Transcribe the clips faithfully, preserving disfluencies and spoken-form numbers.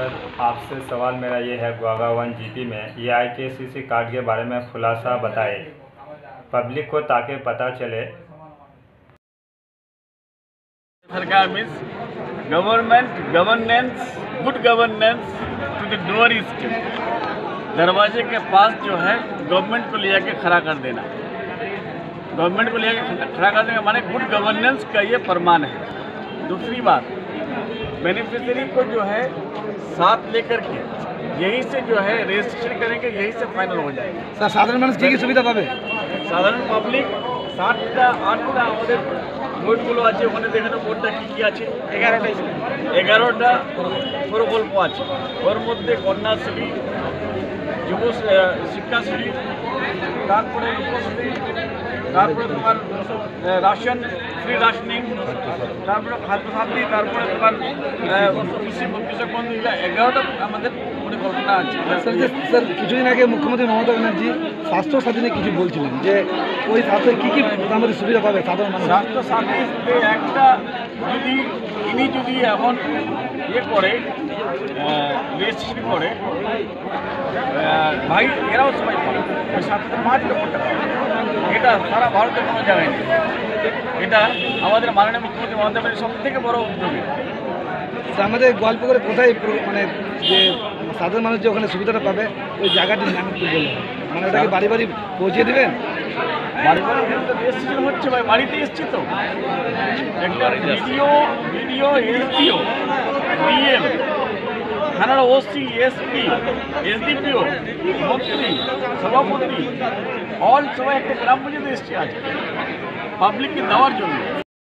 Sir, आपसे सवाल मेरा ये है, ग्वागा वन जीपी में ये आईटीसीसी कार्ड के बारे में खुलासा बताएं पब्लिक को, ताकि पता चले। सरकार means government governance, good governance to the doorstep, दरवाजे के पास जो है गवर्नमेंट को ले जाके खड़ा कर देना। गवर्नमेंट को ले जाके खड़ा कर देने का माने गुड गवर्नेंस का ये प्रमाण है। दूसरी बात, बेनिफिशियरी को जो है साथ लेकर के यहीं से जो है रजिस्ट्रेशन करेंगे, यहीं से फाइनल हो जाएगा। सर साधारण मानुष की सुविधा पाবে? সাধারণ পাবলিক সাতটা আটটা আমাদের বোর্ডগুলো আছে, ওখানে দেখানো বোর্ডটা কী কী আছে, এগারোটা এগারোটা প্রকল্প আছে। ওর মধ্যে কন্যাশ্রী, যুব শিক্ষাশ্রী, তারপরে রূপশ্রী, তারপরে তোমার রাশন, ফ্রি রাশনিং, তারপরে খাদ্যসাথী, তারপরে তোমার কৃষি কৃষক বন্ধু, এগারোটা আমাদের পরিকল্পনা আছে। স্যার যে স্যার কিছুদিন আগে মুখ্যমন্ত্রী মমতা ব্যানার্জি স্বাস্থ্য সাথী নিয়ে কিছু বলছিলেন যে ওই স্বাস্থ্য কী কী আমাদের সুবিধা পাবে সাধারণ মানুষ? স্বাস্থ্য সাথীতে একটা যদি ইনি যদি এখন ইয়ে করে রেজিস্ট্রি করে ভাই, এরাও সবাই পাবে। ওই সাথে পাঁচ লক্ষ টাকা, এটা সারা ভারতের কোনো জায়গায় নেই। এটা আমাদের মাননীয় মুখ্যমন্ত্রী মমতা ব্যানার্জির সব থেকে বড় উদ্যোগী। আমাদের গল্প করে কোথায় মানে যে সাধারণ মানুষ যে ওখানে সুবিধাটা পাবে ওই জায়গাটির নাম একটু বলুন, মানে ওটাকে বাড়ি বাড়ি পৌঁছে দেবেন? বাড়ি বাড়ি রেজিস্ট্রেশন হচ্ছে ভাই, বাড়িতে এসছি তো। একটা ভিডিও ভিডিও এসডিও, ডিএম, থানার ওসি, এসপি, এসডিপিও, মন্ত্রী, সভাপতি, অল সবাই একটা গ্রাম পর্যন্ত এসছে আজকে পাবলিককে দেওয়ার জন্য।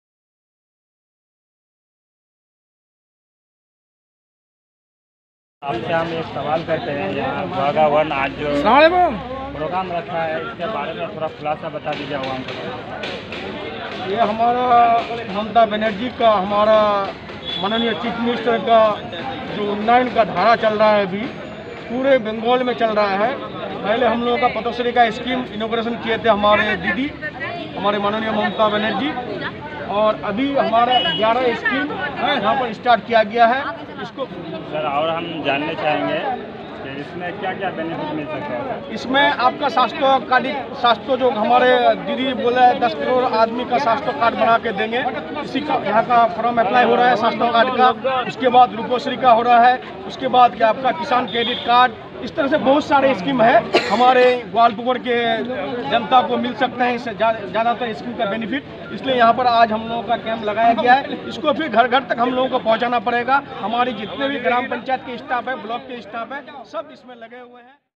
आपसे हम एक सवाल करते हैं, यहाँ ग्वागा वन आज जो प्रोग्राम रखा है, इसके बारे में थोड़ा खुलासा बता दीजिए आवाम को। ये हमारा ममता बनर्जी का, हमारा माननीय चीफ मिनिस्टर का जो उन्नयन का धारा चल रहा है अभी पूरे बंगाल में चल रहा है। पहले हम लोगों का पतश्री का स्कीम इनोग्रेशन किए थे हमारे दीदी, हमारे माननीय ममता बनर्जी, और अभी हमारा ग्यारह स्कीम यहाँ पर स्टार्ट किया गया है। इसको सर और हम जानना चाहेंगे कि इसमें क्या क्या बेनिफिट मिल सकता है? इसमें आपका स्वास्थ्य कार्ड, स्वास्थ्य जो हमारे दीदी बोले दस करोड़ आदमी का स्वास्थ्य कार्ड बना के देंगे। इसी का यहाँ का फॉर्म अप्लाई हो रहा है स्वास्थ्य कार्ड का। उसके बाद रूपश्री का हो रहा है। उसके बाद क्या आपका किसान क्रेडिट कार्ड, इस तरह से बहुत सारे स्कीम है हमारे ग्वालपुर के जनता को मिल सकते हैं इससे ज़्यादातर स्कीम का बेनिफिट। इसलिए यहाँ पर आज हम लोगों का कैंप लगाया गया है। इसको फिर घर घर तक हम लोगों को पहुँचाना पड़ेगा। हमारी जितने भी ग्राम पंचायत के स्टाफ है, ब्लॉक के स्टाफ है, सब इसमें लगे हुए हैं।